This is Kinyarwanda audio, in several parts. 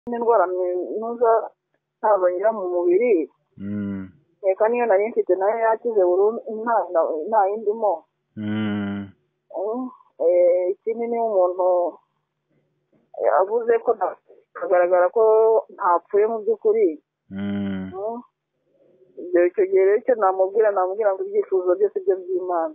n'indwara nuza ntabongira mu mubiri reka niyo nari mfite nayo yakize burundu nta yindimo ikindi niyo umuntu avuze ko kagaragara ko ntapfuye mu by'ukuri icyo gihe rero icyo namubwira ngo ibyifuzo byose byo by'Imana.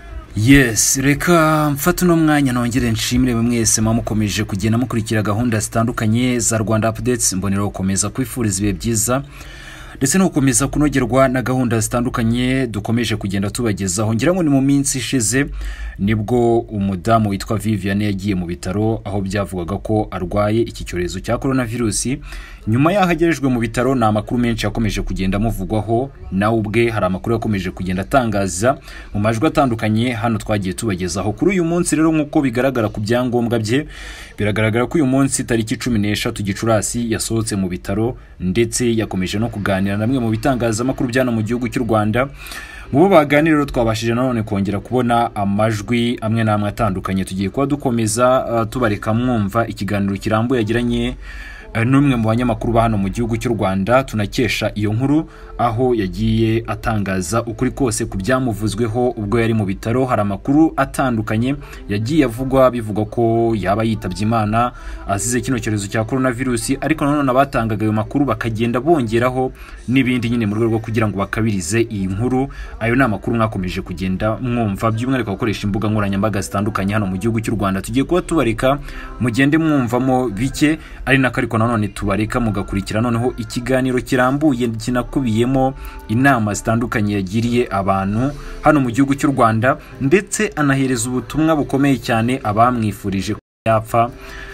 Yes, reka mfata uno mwanya nongere nshimire mwese mukomeje kugenda mukurikira gahunda zitandukanye za Rwanda Updates. Mbonera gukomeza kwifuriza ibihe byiza ndetse no gukomeza kunogerwa na gahunda zitandukanye dukomeje kugenda tubagezaho. Ngira ngo ni mu minsi ishize nibwo umudamu witwa Viviane yagiye mu bitaro aho byavugaga ko arwaye iki cyorezo cya coronavirus. Nyuma yahagerejwe mu bitaro na makuru menshi yakomeje kugenda muvugwaho, nawe ubwe hari amakuru yakomeje kugenda atangaza mu majwi atandukanye hano twagiye tubagezaho. Kuri uyu munsi rero nkuko bigaragara ku byangombwa bye, biragaragara ko uyu munsi tariki 13 Gicurasi yasohotse mu bitaro ndetse yakomeje no kuganira namwe mu bitangazamakuru byano mu gihugu cy'u Rwanda. Mu baganiriro twabashije nanone kongera kubona amajwi amwe namwe atandukanye. Tugiye kuba dukomeza tubareka mwumva ikiganiro kirambuye yagiranye n'umwe mu banyamakuru ba hano mu gihugu cy'u Rwanda. Tunakesha iyo nkuru aho yagiye atangaza ukuri kose ku byamuvuzweho ubwo yari mu bitaro. Hari amakuru atandukanye yagiye avugwa bivuga ko yaba yitabye Imana azize kino cyorezo cya coronavirus, ariko nanone abatangaga ayo makuru bakagenda bongeraho n'ibindi nyine mu rwego rwo kugira ngo bakabirize iyi nkuru. Ayo ni amakuru mwakomeje kugenda mwumva by'umwihariko gukoresha imbuga nkoranyambaga zitandukanye hano mu gihugu cy'u Rwanda. Tugiye kuba tubareka mugende mwumvamo bike, ari nakariko nanone tubareka mugakurikira noneho ikiganiro kirambuye kinakubiyemo inama zitandukanye yagiriye abantu hano mu gihugu cy'u Rwanda, ndetse anahereza ubutumwa bukomeye cyane abamwifurije yapfa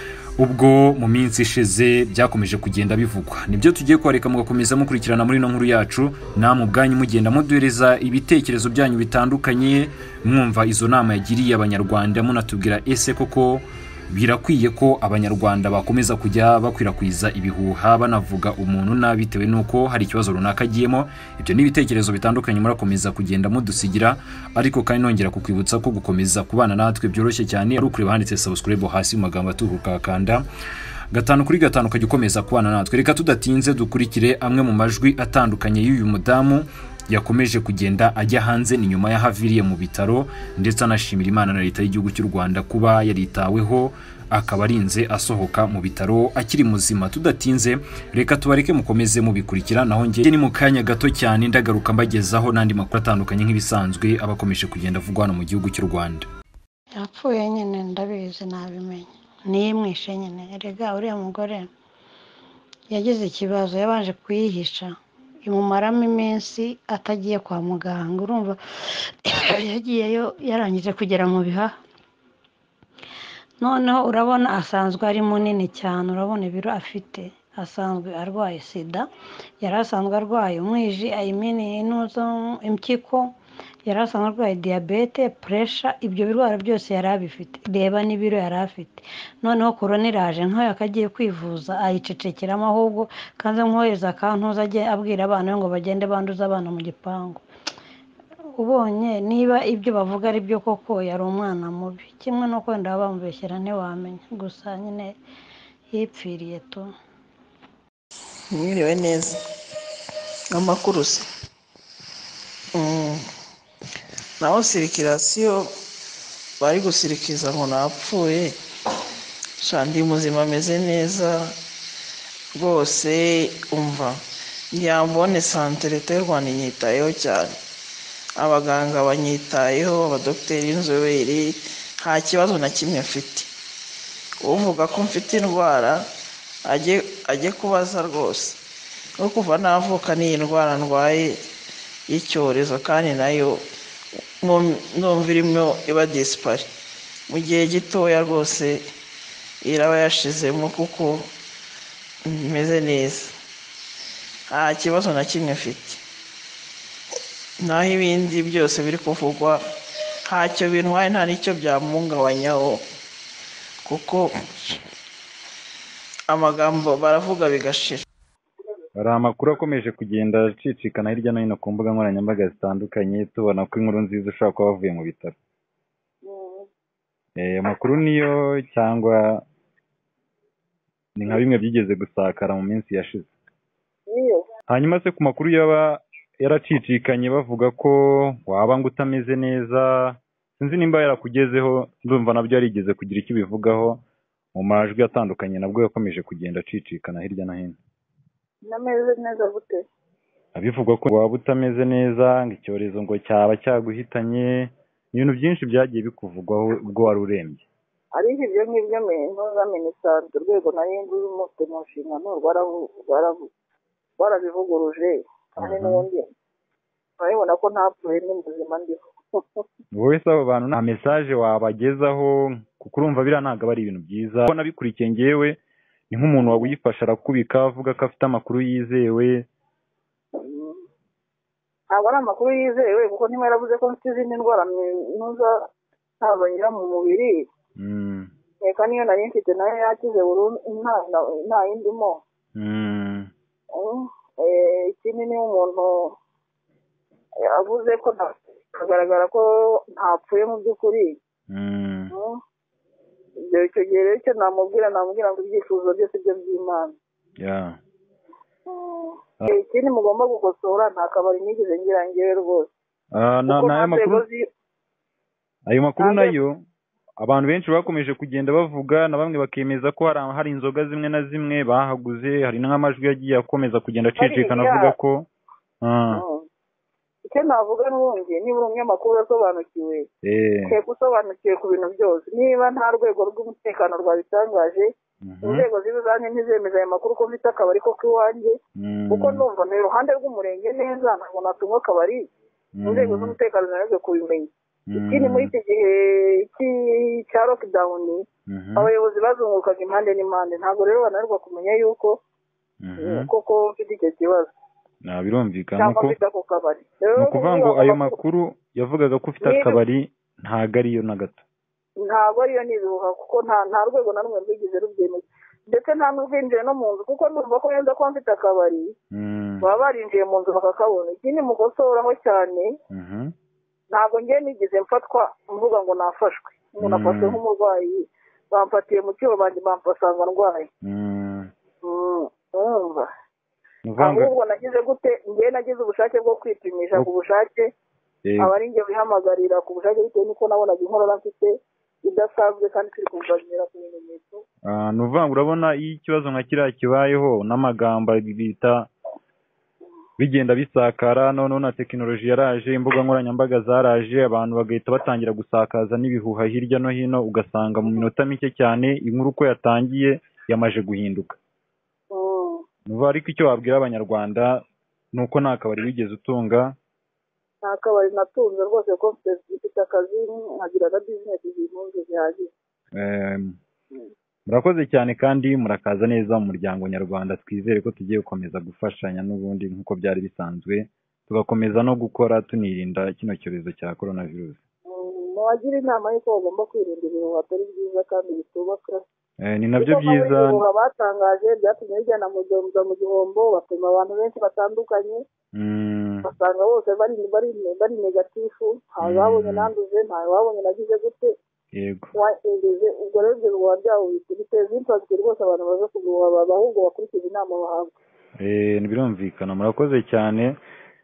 ubwo mu minsi ishize byakomeje kugenda bivugwa. Nibyo tugiye kwareka mugakomeza mukurikirana muri no nkuru yacu, namwe ubwanyu mugenda muduhereza ibitekerezo byanyu bitandukanye mwumva izo nama yagiriye abanyarwanda, munatubwira ese koko birakwiye ko abanyarwanda bakomeza kujya bakwirakwiza ibihuha banavuga umuntu nabi bitewe nuko hari ikibazo runaka agiyemo. Ibyo ni ibitekerezo bitandukanye murakomeza kugenda mudusigira, ariko kandi nongera kukwibutsa ko gukomeza kubana natwe byoroshye cyane ari ukureba handitse subscribe hasi mu magambo aturuka kanda 5 kajya ukomeza kubana natwe. Reka tudatinze dukurikire amwe mu majwi atandukanye y'uyu mudamu yakomeje kugenda ajya hanze ni nyuma yahaviriye mu bitaro, ndetse anashimira Imana na leta y'igihugu cy'u Rwanda kuba yaritaweho akaba arinze asohoka mu bitaro akiri muzima. Tudatinze reka tubareke mukomeze mubikurikira, naho ngiye ni mu kanya gato cyane ndagaruka mbagezaho nandi makuru atandukanye nk'ibisanzwe abakomeje kugenda avugwa hano mu gihugu cy'u Rwanda. Yapfuye nyine ndabizi nabimenye, niyimwishe nyine. Erega uriya mugore yagize ikibazo, yabanje kuyihisha imumaramo iminsi atagiye kwa muganga. Urumva yagiyeyo yarangije kugera mu bihaha, noneho urabona asanzwe ari munini cyane, urabona ibiro afite. Asanzwe arwaye sida, yari asanzwe arwaye umwiji impyiko, yari asanzwe arwaye diyabete, puresha, ibyo birwara byose yari abifite. Reba n'ibiro yari afite. Noneho korona iraje nkaho yakagiye kwivuza ayicecekeramo, ahubwo kanze nkohereza akantuza ajye abwira abana ngo bagende banduza abana mu gipangu. Ubonye niba ibyo bavuga ari byo koko yari umwana mubi, kimwe no kwenda bamubeshyera ntiwamenya, gusa nyine yipfiriye tu. Mwiriwe neza amakuru se naho sirikirasiyo bari gusirikiza ngo napfuye, shandi muzima ameze neza rwose. Umva nyambone santerete y'u Rwanda inyitayeho cyane, abaganga banyitayeho, abadokiteri b'inzobere, nta kibazo na kimwe mfite. Uvuga ko mfite indwara ajye kubaza rwose, no kuva navuka n'iyi ndwara ndwaye y'icyorezo, kandi nayo numva irimo iba disipari mu gihe gitoya rwose iraba yashizemo, kuko meze neza, nta kibazo na kimwe mfite. Naho ibindi byose biri kuvugwa ntacyo bintwaye, nta n'icyo byamuhungabanyaho, kuko amagambo baravuga bigashira. Hari amakuru akomeje kugenda acicikana hirya no hino ku mbuga nkoranyambaga zitandukanye, tubona ko inkuru nziza ushobora kuba wavuye mu bitaro. Amakuru niyo cyangwa ni nka bimwe byigeze gusakara mu minsi yashize. niyo Hanyuma se ku makuru yaba yaracicikanye bavuga ko waba ngo utameze neza, sinzi nimba yarakugezeho, ndumva nabyo yarigeze kugira icyo bivugaho mu majwi atandukanye, nabwo yakomeje kugenda acicikana hirya no hino. nameze neza gute? Abivuga ko waba utameze neza, ngo icyorezo ngo cyaba cyaguhitanye, ibintu byinshi byagiye bikuvugwaho ubwo wari urembye. ariko ibyo ngibyo za minisante urwego nari rufite mu nshingano rwarabivuguruje kandi n'ubundi urabibona ko ntapfuye ni muzima ndiho. Wowe se abo bantu nta mesaje wabagezaho, kuko urumva biriya ntabwo aba ari ibintu byiza. Ko nabikurikiye ngewe ni nk'umuntu wawuyifasha arakubika avuga ko afite amakuru yizewe. ntabwo ari amakuru yizewe kuko niba yaravuze ko mfite izindi ndwara ntazongera mu mubiri, reka niyo nari mfite nayo yakize burundu nta yindimo. Ikindi niba umuntu avuze ko kagaragara ko ntapfuye mu by'ukuri, icyo gihe rero icyo namubwira ngo ibyifuzo byose byo by'Imana. Ikindi mugomba gukosora, nta kabari nigeze ngira ngewe rwose. Ayo makuru nayo abantu benshi bakomeje kugenda bavuga, na bamwe bakemeza ko hari inzoga zimwe na zimwe bahaguze, hari n'amajwi yagiye akomeza kugenda acicikana avuga ko icyo navuga n'ubundi niba uri umunyamakuru urasobanukiwe, ukwiye gusobanukiwe ku bintu byose. Niba nta rwego rw'umutekano rwabitangaje, inzego z'ibizanye ntizemeza ayo makuru ko mfite akabari ko k'iwanjye, kuko ndumva ni iruhande rw'umurenge neza, ntabwo natunga akabari, inzego z'umutekano zinaze kubimenya. Ikindi muri iki gihe cya lockdown abayobozi bazungurukaga impande n'impande, ntabwo rero bananirwa kumenya yuko koko mfite icyo kibazo. Birumvikana ko ni ukuvuga ngo ayo makuru yavugaga ko ufite akabari ntabwo ariyo na gato. Ntabwo ariyo n'ibihuha, kuko nta rwego na rumwe rwigeze rubyemeza, ndetse nta n'ubwinjiye no mu nzu, kuko ndumva ko yenda ko mfite akabari baba barinjiye mu nzu bakakabona. Ikindi mukosoraho cyane, ntabwo ngiye nigeze mfatwa mvuga ngo nafashwe. Umuntu afashwe nk'umurwayi, bamfatiye mu cyuho bampasanga ndwaye. Urumva ahubwo nagize gute? Ngewe nagize ubushake bwo kwipimisha ku bushake, aba ari njye wihamagarira ku bushake, bitewe n'uko nabonaga inkorora mfite idasanzwe kandi turi kuganira ku bimenyetso. Ni ukuvuga ngo urabona iyo ikibazo nka kiriya kibayeho n'amagambo bita bigenda bisakara, noneho na tekinoloji yaraje, imbuga nkoranyambaga zaraje, abantu bagahita batangira gusakaza n'ibihuha hirya no hino, ugasanga mu minota mike cyane inkuru uko yatangiye yamaje guhinduka. Ariko icyo wabwira abanyarwanda ni uko nta kabari wigeze utunga. Nta kabari natunze rwose, kuko mfite akazi nkagira na bizinesi z'impunzi zihagije. Murakoze cyane kandi murakaza neza mu muryango nyarwanda. Twizere ko tugiye gukomeza gufashanya n'ubundi nk'uko byari bisanzwe, tugakomeza no gukora tunirinda kino cyorezo cya coronavirus. Mubagira inama y'uko bagomba kwirinda ibihuha atari byiza kandi bitubaka. Ni nabyo byiza. Ibihuha batangaje byatumye bijyana mu gihombo, bapima abantu benshi batandukanye, basanga bose bari negatifu, ntawe wabonye nanduze, ntawe wabonye nagize gute. Yego. Ubwo rero ibyo bihuha byabo biteza impfazi rwose, abantu baza kubihuha ahubwo bakurikiza inama bahabwa. Birumvikana. Murakoze cyane,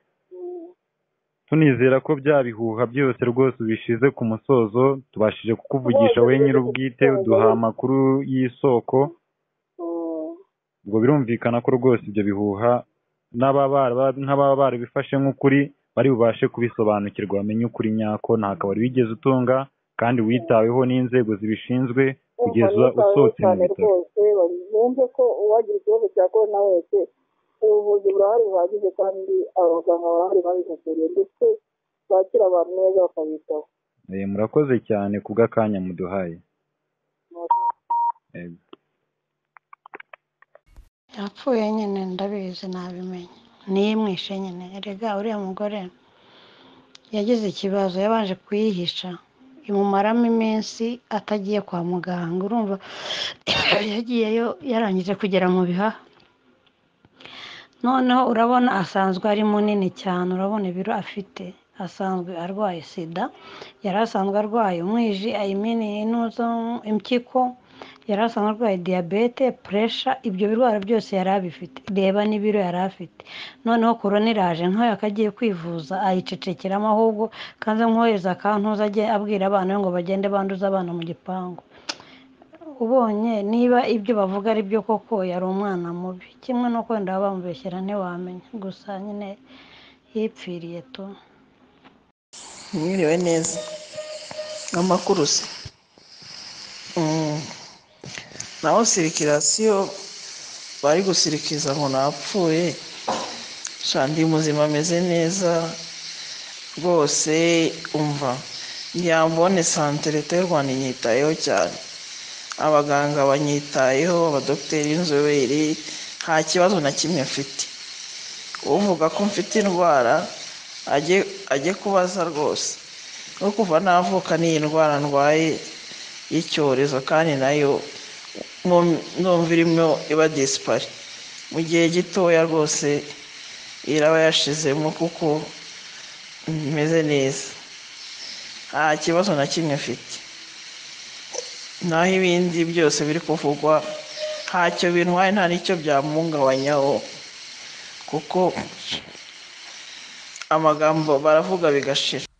tunizera ko bya bihuha byose rwose ubishize ku musozo, tubashije kukuvugisha we nyir'ubwite, uduha amakuru y'isoko. Ubwo birumvikana ko rwose ibyo bihuha nk'ababa barabifashe nk'ukuri bari bubashe kubisobanukirwa, bamenye ukuri nyako. Nta kabari wigeze utunga kandi witaweho n'inzego zibishinzwe kugeza usohotse mu bitaro. Bumve ko uwagira ikibazo cya korona wese ubuvuzi burahari buhagije, kandi abaganga barahari babihuguriwe, ndetse bakira abantu neza bakabitaho. Murakoze cyane ku bw'akanya muduhaye. yapfuye nyine, ndabizi nabimenye, niyimwishe nyine. Erega uriya mugore yagize ikibazo, yabanje kuyihisha, imumaramo iminsi atagiye kwa muganga. Urumva yagiyeyo yarangije kugera mu bihaha, noneho urabona asanzwe ari munini cyane, urabona ibiro afite, asanzwe arwaye sida, yari asanzwe arwaye umwiji, impyiko, yari asanzwe arwaye diyabete puresha ibyo birwara byose yari abifite reba n'ibiro yari afite noneho korona iraje nk'ayo akagiye kwivuza ayicecekeramo ahubwo kanze nkohereza akantuza ajye abwira abana be ngo bagende banduza abana mu gipangu ubonye niba ibyo bavuga ari byo koko yari umwana mubi kimwe no kwenda bamubeshyera ntiwamenya gusa nyine yipfiriye tu. mwiriwe neza amakuru se naho sirikirasiyo bari gusirikiza ngo napfuye ndi muzima ameze neza rwose umva ntiyambone sante leta y'u Rwanda inyitayeho cyane abaganga banyitayeho abadogiteri b'inzobere nta kibazo na kimwe mfite uvuga ko mfite indwara ajye kubaza rwose no kuva navuka n'iyi ndwara ndwaye y'icyorezo kandi nayo numva irimo iba disipari mu gihe gitoya rwose iraba yashizemo kuko imeze neza nta kibazo na kimwe mfite naho ibindi byose biri kuvugwa ntacyo bintwaye nta n'icyo byamuhungabanyaho kuko amagambo baravuga bigashira.